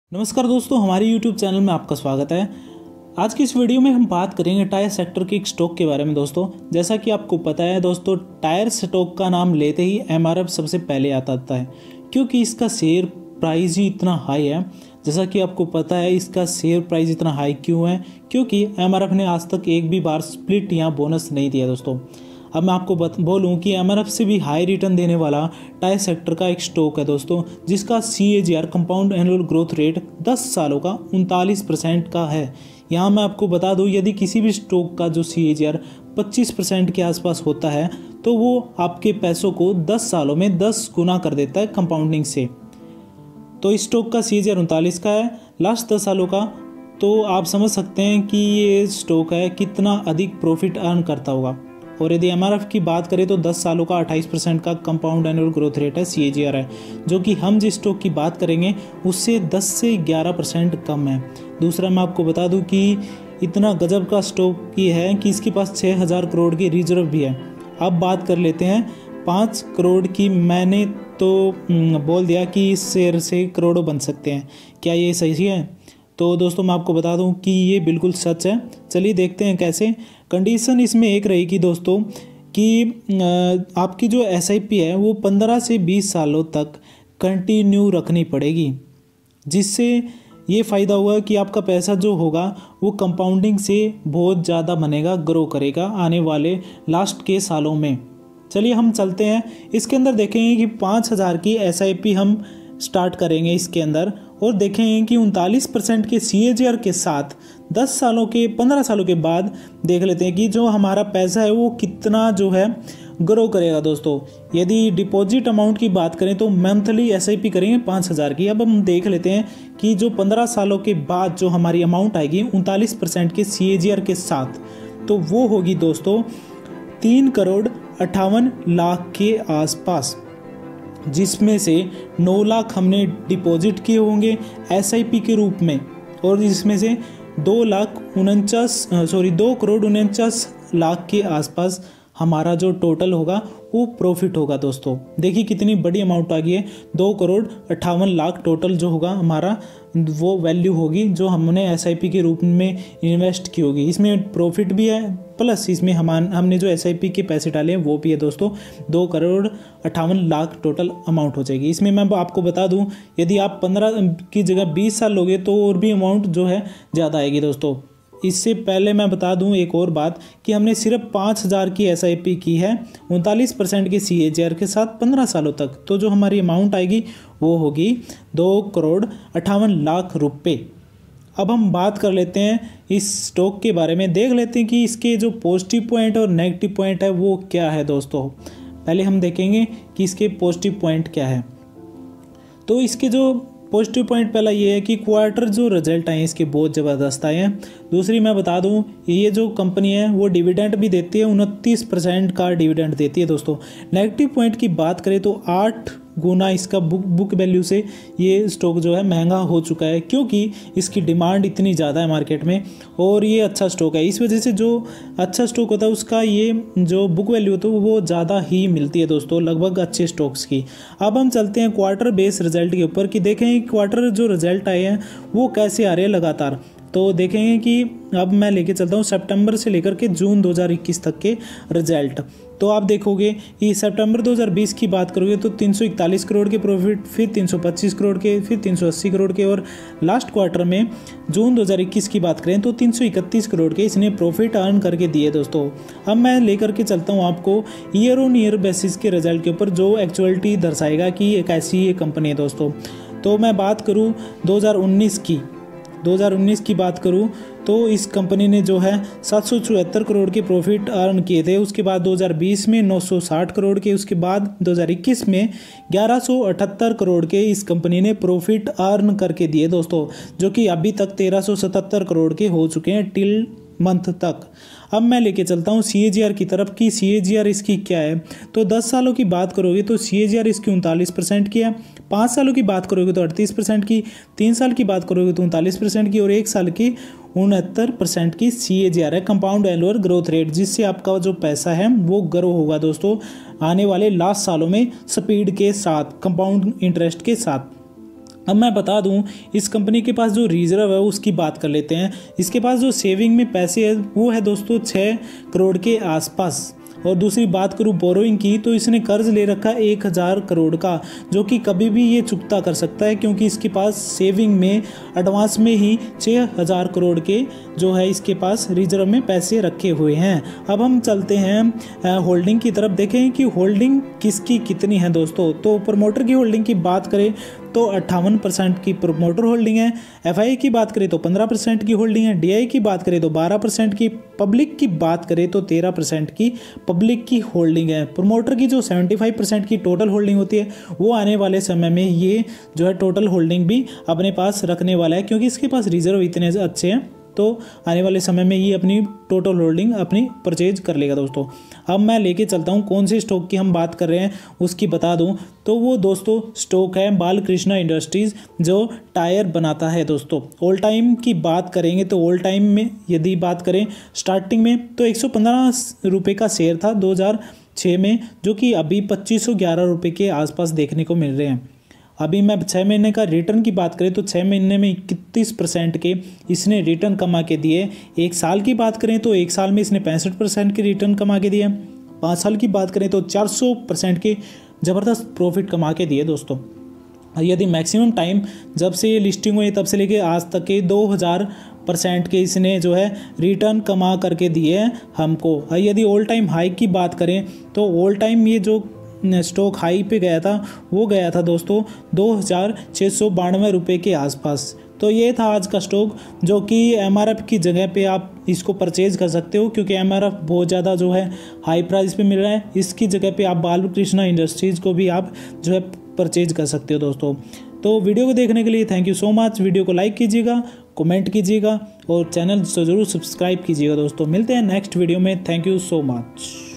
नमस्कार दोस्तों, हमारे YouTube चैनल में आपका स्वागत है। आज की इस वीडियो में हम बात करेंगे टायर सेक्टर के एक स्टॉक के बारे में। दोस्तों, जैसा कि आपको पता है दोस्तों, टायर स्टॉक का नाम लेते ही MRF सबसे पहले आता है, क्योंकि इसका शेयर प्राइस ही इतना हाई है। जैसा कि आपको पता है इसका शेयर प्राइस इतना हाई क्यों है, क्योंकि MRF ने आज तक एक भी बार स्प्लिट या बोनस नहीं दिया। दोस्तों, अब मैं आपको बोलूं कि MRF से भी हाई रिटर्न देने वाला टायर सेक्टर का एक स्टॉक है दोस्तों, जिसका CAGR compound annual growth rate 10 सालों का 39% का है। यहाँ मैं आपको बता दूं, यदि किसी भी स्टॉक का जो CAGR 25% के आसपास होता है तो वो आपके पैसों को 10 सालों में 10 गुना कर देता है कंपाउंडिंग से। तो इस स्टॉक का CAGR 39 का है लास्ट 10 सालों का। तो आप समझ सकते हैं कि ये स्टॉक है कितना अधिक प्रॉफिट अर्न करता होगा। और यदि MRF की बात करें तो 10 सालों का 28% का कंपाउंड एनुअल ग्रोथ रेट है, CAGR है, जो कि हम जिस स्टॉक की बात करेंगे उससे 10 से 11% कम है। दूसरा मैं आपको बता दूं कि इतना गजब का स्टॉक ये है कि इसके पास 6000 करोड़ की रिजर्व भी है। अब बात कर लेते हैं 5 करोड़ की। मैंने तो बोल दिया कि इस शेयर से करोड़ों बन सकते हैं, क्या ये सही है? तो दोस्तों, मैं आपको बता दूं कि ये बिल्कुल सच है। चलिए देखते हैं कैसे। कंडीशन इसमें एक रहेगी दोस्तों कि आपकी जो SIP है वो 15 से 20 सालों तक कंटिन्यू रखनी पड़ेगी, जिससे ये फ़ायदा हुआ कि आपका पैसा जो होगा वो कंपाउंडिंग से बहुत ज़्यादा बनेगा, ग्रो करेगा आने वाले लास्ट के सालों में। चलिए हम चलते हैं। इसके अंदर देखेंगे कि 5000 की SIP हम स्टार्ट करेंगे इसके अंदर, और देखेंगे कि 39% के CAGR के साथ 15 सालों के बाद देख लेते हैं कि जो हमारा पैसा है वो कितना जो है ग्रो करेगा। दोस्तों, यदि डिपॉजिट अमाउंट की बात करें तो मंथली SIP करेंगे 5000 की। अब हम देख लेते हैं कि जो 15 सालों के बाद जो हमारी अमाउंट आएगी 39% के CAGR के साथ, तो वो होगी दोस्तों 3 करोड़ 58 लाख के आसपास, जिसमें से 9 लाख हमने डिपॉजिट किए होंगे SIP के रूप में, और इसमें से 2 करोड़ 49 लाख के आसपास हमारा जो टोटल होगा वो प्रॉफिट होगा। दोस्तों, देखिए कितनी बड़ी अमाउंट आ गई है। 2 करोड़ 58 लाख टोटल जो होगा हमारा वो वैल्यू होगी जो हमने SIP के रूप में इन्वेस्ट की होगी। इसमें प्रॉफिट भी है, प्लस इसमें हमने जो SIP के पैसे डाले हैं वो भी है। दोस्तों, 2 करोड़ 58 लाख टोटल अमाउंट हो जाएगी। इसमें मैं आपको बता दूं, यदि आप 15 की जगह 20 साल लोगे तो और भी अमाउंट जो है ज़्यादा आएगी। दोस्तों, इससे पहले मैं बता दूं एक और बात कि हमने सिर्फ 5000 की SIP की है 39% के CAGR के साथ 15 सालों तक। तो जो हमारी अमाउंट आएगी वो होगी 2 करोड़ 58 लाख रुपए। अब हम बात कर लेते हैं इस स्टॉक के बारे में, देख लेते हैं कि इसके जो पॉजिटिव पॉइंट और नेगेटिव पॉइंट है वो क्या है। दोस्तों, पहले हम देखेंगे कि इसके पॉजिटिव पॉइंट क्या है। तो इसके जो पॉजिटिव पॉइंट पहला ये है कि क्वार्टर जो रिजल्ट आए इसके बहुत ज़बरदस्त आए हैं। दूसरी मैं बता दूं, ये जो कंपनी है वो डिविडेंड भी देती है, 29% का डिविडेंड देती है। दोस्तों, नेगेटिव पॉइंट की बात करें तो 8 गुना इसका बुक वैल्यू से ये स्टॉक जो है महंगा हो चुका है, क्योंकि इसकी डिमांड इतनी ज़्यादा है मार्केट में और ये अच्छा स्टॉक है। इस वजह से जो अच्छा स्टॉक होता है उसका ये जो बुक वैल्यू होता है वो ज़्यादा ही मिलती है दोस्तों, लगभग अच्छे स्टॉक्स की। अब हम चलते हैं क्वार्टर बेस रिजल्ट के ऊपर कि देखें क्वार्टर जो रिजल्ट आए हैं वो कैसे आ रहे हैं लगातार। तो देखेंगे कि अब मैं लेके चलता हूँ सितंबर से लेकर के जून 2021 तक के रिजल्ट। तो आप देखोगे कि सितंबर 2020 की बात करोगे तो 341 करोड़ के प्रॉफिट, फिर 325 करोड़ के, फिर 380 करोड़ के, और लास्ट क्वार्टर में जून 2021 की बात करें तो 331 करोड़ के इसने प्रॉफिट अर्न करके दिए। दोस्तों, अब मैं लेकर के चलता हूँ आपको ईयर ऑन ईयर बेसिस के रिजल्ट के ऊपर, जो एक्चुअलिटी दर्शाएगा कि एक ऐसी ये कंपनी है। दोस्तों, तो मैं बात करूँ 2019 की बात करूं तो इस कंपनी ने जो है 774 करोड़ के प्रॉफिट अर्न किए थे। उसके बाद 2020 में 960 करोड़ के, उसके बाद 2021 में 1178 करोड़ के इस कंपनी ने प्रॉफिट अर्न करके दिए। दोस्तों, जो कि अभी तक 1377 करोड़ के हो चुके हैं टिल मंथ तक। अब मैं लेके चलता हूँ CAGR की तरफ कि CAGR इसकी क्या है। तो 10 सालों की बात करोगे तो CAGR इसकी 39% की है, 5 सालों की बात करोगे तो 38% की, 3 साल की बात करोगे तो 39% की, और 1 साल की 69% की CAGR है, कंपाउंड एनुअल ग्रोथ रेट, जिससे आपका जो पैसा है वो ग्रो होगा दोस्तों आने वाले लास्ट सालों में स्पीड के साथ, कंपाउंड इंटरेस्ट के साथ। अब मैं बता दूं, इस कंपनी के पास जो रिजर्व है उसकी बात कर लेते हैं। इसके पास जो सेविंग में पैसे है वो है दोस्तों 6 करोड़ के आसपास। और दूसरी बात करूँ बोरोइंग की, तो इसने कर्ज ले रखा 1000 करोड़ का, जो कि कभी भी ये चुकता कर सकता है, क्योंकि इसके पास सेविंग में एडवांस में ही 6000 करोड़ के जो है इसके पास रिजर्व में पैसे रखे हुए हैं। अब हम चलते हैं होल्डिंग की तरफ, देखें कि होल्डिंग किसकी कितनी है दोस्तों। तो प्रमोटर की होल्डिंग की बात करें तो 58% की प्रमोटर होल्डिंग है। एफआई की बात करें तो 15% की होल्डिंग है। डीआई की बात करें तो 12% की। पब्लिक की बात करें तो 13% की पब्लिक की होल्डिंग है। प्रमोटर की जो 75% की टोटल होल्डिंग होती है वो आने वाले समय में ये जो है टोटल होल्डिंग भी अपने पास रखने वाला है, क्योंकि इसके पास रिजर्व इतने अच्छे हैं, तो आने वाले समय में ये अपनी टोटल होल्डिंग अपनी परचेज कर लेगा दोस्तों। अब मैं लेके चलता हूँ कौन से स्टॉक की हम बात कर रहे हैं उसकी बता दूँ, तो वो दोस्तों स्टॉक है बालकृष्ण इंडस्ट्रीज़, जो टायर बनाता है दोस्तों। ऑल टाइम की बात करेंगे तो ऑल टाइम में यदि बात करें स्टार्टिंग में तो 115 रुपये का शेयर था 2006 में, जो कि अभी 2511 रुपये के आसपास देखने को मिल रहे हैं। अभी मैं 6 महीने का रिटर्न की बात करें तो 6 महीने में 31% के इसने रिटर्न कमा के दिए। 1 साल की बात करें तो 1 साल में इसने 65% के रिटर्न कमा के दिए। 5 साल की बात करें तो 400% के ज़बरदस्त प्रॉफिट कमा के दिए दोस्तों। यदि मैक्सिमम टाइम जब से ये लिस्टिंग हुई तब से लेके आज तक के 2000% के इसने जो है रिटर्न कमा करके दिए हैं हमको। यदि ऑल टाइम हाई की बात करें तो ऑल टाइम ये जो स्टॉक हाई पे गया था वो गया था दोस्तों 2692 रुपये के आसपास। तो ये था आज का स्टॉक, जो कि एमआरएफ की जगह पे आप इसको परचेज कर सकते हो, क्योंकि एमआरएफ बहुत ज़्यादा जो है हाई प्राइस पे मिल रहा है। इसकी जगह पे आप बालकृष्ण इंडस्ट्रीज़ को भी आप जो है परचेज कर सकते हो दोस्तों। तो वीडियो को देखने के लिए thank you so much. Video को लाइक कीजिएगा, कमेंट कीजिएगा और चैनल से ज़रूर सब्सक्राइब कीजिएगा दोस्तों। मिलते हैं नेक्स्ट वीडियो में। Thank you so much.